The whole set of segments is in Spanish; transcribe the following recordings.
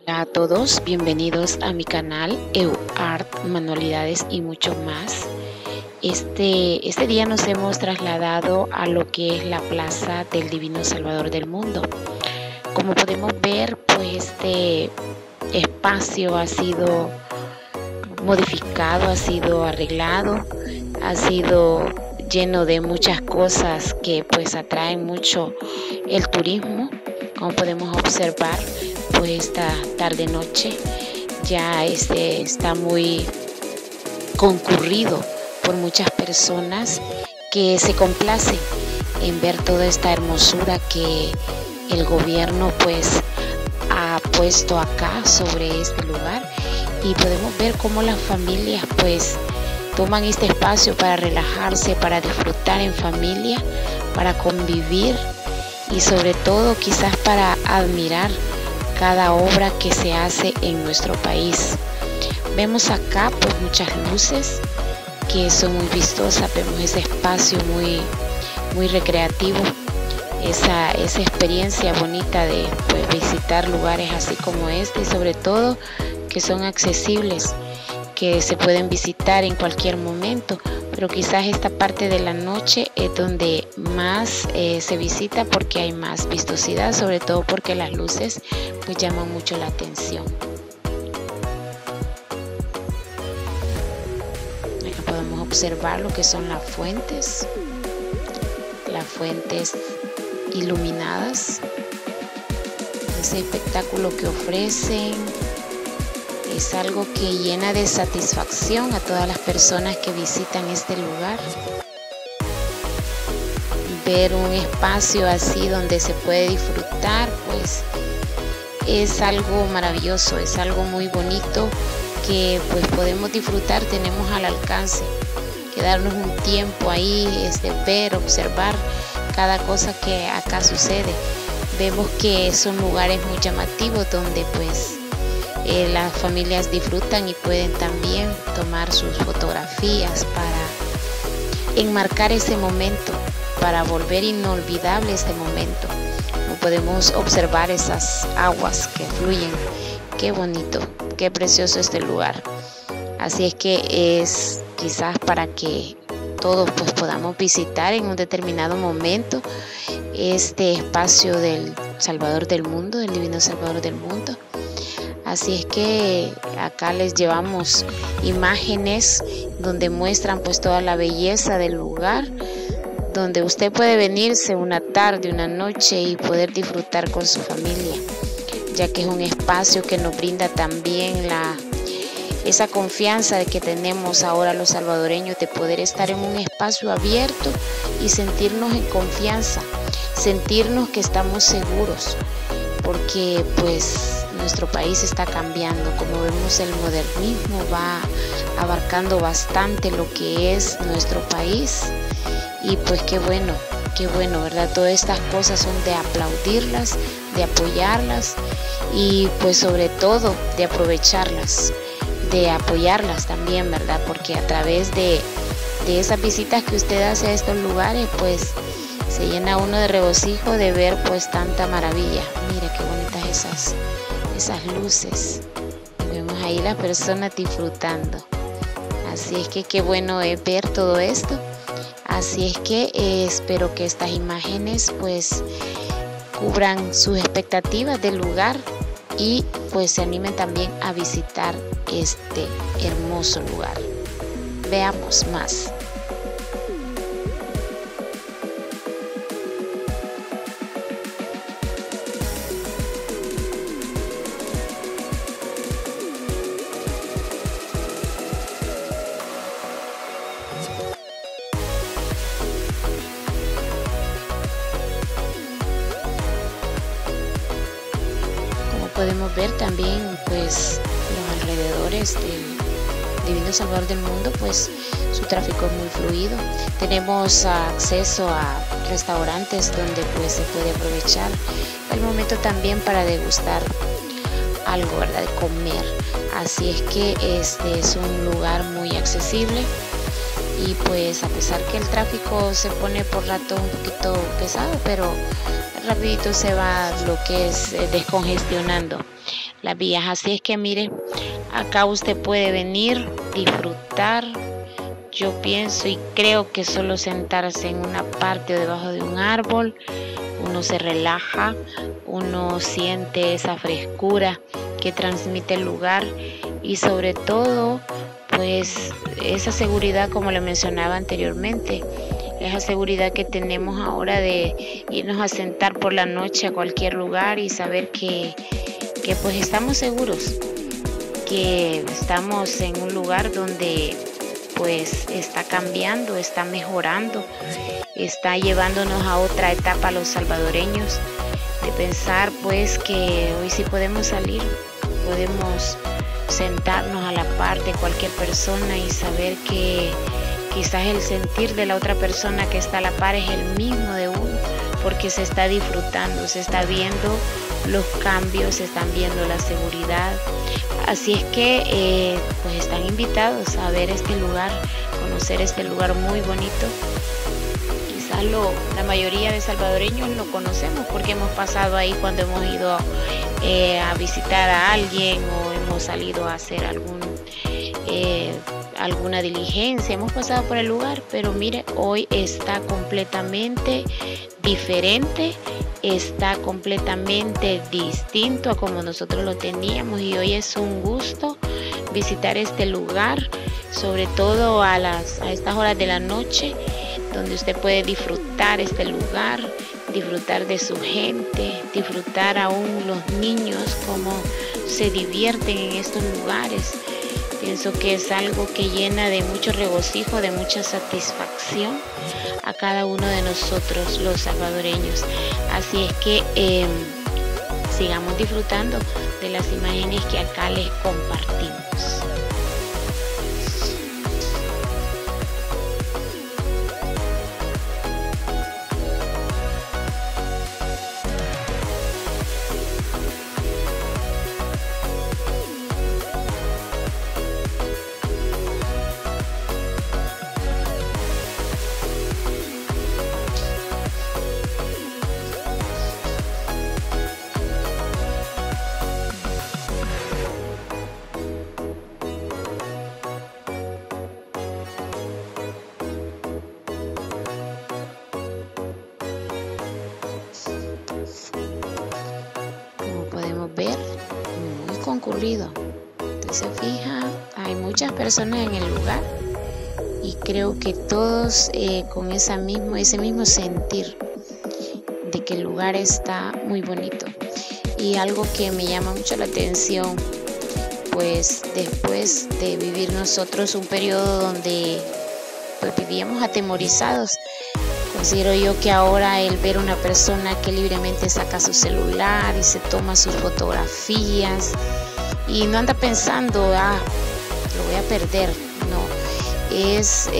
Hola a todos, bienvenidos a mi canal EUART, Manualidades y mucho más. Este día nos hemos trasladado a lo que es la Plaza del Divino Salvador del Mundo. Como podemos ver, pues este espacio ha sido modificado, ha sido arreglado, ha sido lleno de muchas cosas que pues atraen mucho el turismo. Como podemos observar, pues esta tarde noche ya está muy concurrido por muchas personas que se complacen en ver toda esta hermosura que el gobierno pues ha puesto acá sobre este lugar, y podemos ver cómo las familias pues toman este espacio para relajarse, para disfrutar en familia, para convivir y sobre todo quizás para admirar cada obra que se hace en nuestro país. Vemos acá pues muchas luces que son muy vistosas, vemos ese espacio muy recreativo, esa experiencia bonita de pues visitar lugares así como este, y sobre todo que son accesibles, que se pueden visitar en cualquier momento, pero quizás esta parte de la noche es donde más se visita porque hay más vistosidad, sobre todo porque las luces pues llaman mucho la atención. Acá podemos observar lo que son las fuentes iluminadas, ese espectáculo que ofrecen. Es algo que llena de satisfacción a todas las personas que visitan este lugar. Ver un espacio así donde se puede disfrutar, pues es algo maravilloso, es algo muy bonito que pues podemos disfrutar, tenemos al alcance. Quedarnos un tiempo ahí, ver, observar cada cosa que acá sucede. Vemos que son lugares muy llamativos donde pues las familias disfrutan y pueden también tomar sus fotografías para enmarcar ese momento, para volver inolvidable este momento. Podemos observar esas aguas que fluyen. Qué bonito, qué precioso este lugar. Así es que es quizás para que todos pues podamos visitar en un determinado momento este espacio del Salvador del Mundo, del Divino Salvador del Mundo. Así es que acá les llevamos imágenes donde muestran pues toda la belleza del lugar, donde usted puede venirse una tarde, una noche y poder disfrutar con su familia, ya que es un espacio que nos brinda también esa confianza de que tenemos ahora los salvadoreños de poder estar en un espacio abierto y sentirnos en confianza, sentirnos que estamos seguros, porque pues nuestro país está cambiando. Como vemos, el modernismo va abarcando bastante lo que es nuestro país, y pues qué bueno, ¿verdad? Todas estas cosas son de aplaudirlas, de apoyarlas y pues sobre todo de aprovecharlas, de apoyarlas también, ¿verdad? Porque a través de esas visitas que usted hace a estos lugares, pues se llena uno de regocijo de ver pues tanta maravilla. Mira qué bonitas esas luces, y vemos ahí las personas disfrutando. Así es que qué bueno es ver todo esto. Así es que espero que estas imágenes pues cubran sus expectativas del lugar y pues se animen también a visitar este hermoso lugar. Veamos más. Podemos ver también pues los alrededores del Divino Salvador del Mundo, pues su tráfico es muy fluido. Tenemos acceso a restaurantes donde pues se puede aprovechar el momento también para degustar algo, ¿verdad? De comer. Así es que este es un lugar muy accesible, y pues a pesar que el tráfico se pone por rato un poquito pesado, pero rapidito se va lo que es descongestionando. las vías. Así es que mire, acá usted puede venir, disfrutar. Yo pienso y creo que solo sentarse en una parte o debajo de un árbol, uno se relaja, uno siente esa frescura que transmite el lugar y sobre todo pues esa seguridad, como le mencionaba anteriormente, esa seguridad que tenemos ahora de irnos a sentar por la noche a cualquier lugar y saber que pues estamos seguros, que estamos en un lugar donde pues está cambiando, está mejorando, está llevándonos a otra etapa a los salvadoreños, de pensar pues que hoy sí podemos salir, podemos sentarnos a la par de cualquier persona y saber que quizás el sentir de la otra persona que está a la par es el mismo de uno, porque se está disfrutando, se está viendo los cambios, se están viendo la seguridad. Así es que pues están invitados a ver este lugar, conocer este lugar muy bonito. Quizás la mayoría de salvadoreños lo conocemos porque hemos pasado ahí cuando hemos ido a visitar a alguien o hemos salido a hacer alguna diligencia, hemos pasado por el lugar, pero mire, hoy está completamente diferente, está completamente distinto a como nosotros lo teníamos y hoy es un gusto visitar este lugar, sobre todo a estas horas de la noche, donde usted puede disfrutar este lugar, disfrutar de su gente, disfrutar aún los niños cómo se divierten en estos lugares. Pienso que es algo que llena de mucho regocijo, de mucha satisfacción a cada uno de nosotros los salvadoreños. Así es que sigamos disfrutando de las imágenes que acá les compartimos. Podemos ver, muy concurrido. Usted se fija, hay muchas personas en el lugar y creo que todos con ese mismo sentir de que el lugar está muy bonito. Y algo que me llama mucho la atención, pues después de vivir nosotros un periodo donde pues vivíamos atemorizados, considero yo que ahora el ver una persona que libremente saca su celular y se toma sus fotografías y no anda pensando, lo voy a perder, no, es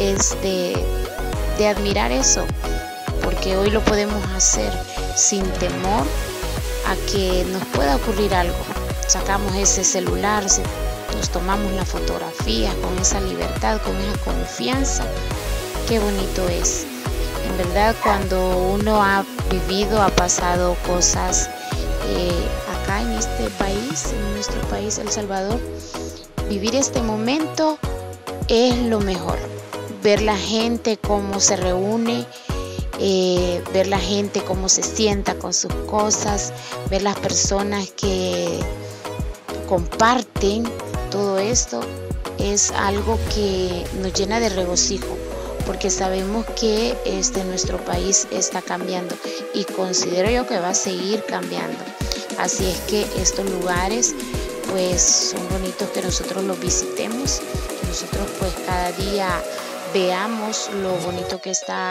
de admirar eso, porque hoy lo podemos hacer sin temor a que nos pueda ocurrir algo. Sacamos ese celular, nos tomamos la fotografía con esa libertad, con esa confianza. Qué bonito es. En verdad, cuando uno ha vivido, ha pasado cosas acá en este país, en nuestro país, El Salvador, vivir este momento es lo mejor. Ver la gente cómo se reúne, ver la gente cómo se sienta con sus cosas, ver las personas que comparten todo esto, es algo que nos llena de regocijo, porque sabemos que nuestro país está cambiando y considero yo que va a seguir cambiando. Así es que estos lugares pues son bonitos que nosotros los visitemos, que nosotros pues cada día veamos lo bonito que está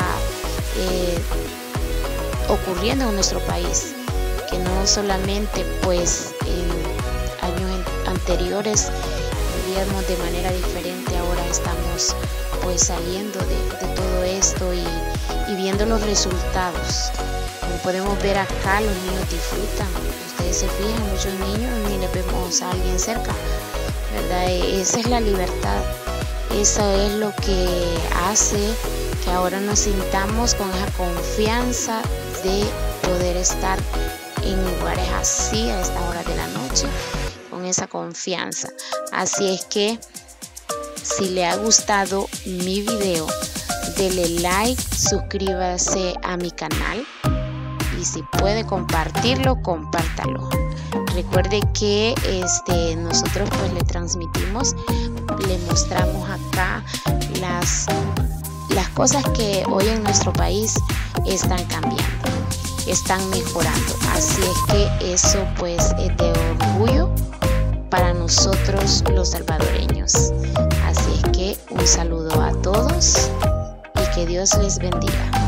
ocurriendo en nuestro país, que no solamente pues en años anteriores vivíamos de manera diferente, ahora estamos pues saliendo de todo esto y viendo los resultados. Como podemos ver acá, los niños disfrutan. Ustedes se fijan, muchos niños ni les vemos a alguien cerca, ¿verdad? Esa es la libertad. Eso es lo que hace que ahora nos sintamos con esa confianza de poder estar en lugares así a esta hora de la noche esa confianza. Así es que si le ha gustado mi video, dele like, suscríbase a mi canal y si puede compartirlo, compártalo. Recuerde que nosotros pues le transmitimos, le mostramos acá las cosas que hoy en nuestro país están cambiando, están mejorando. Así es que eso pues es de orgullo para nosotros los salvadoreños. Así es que un saludo a todos y que Dios les bendiga.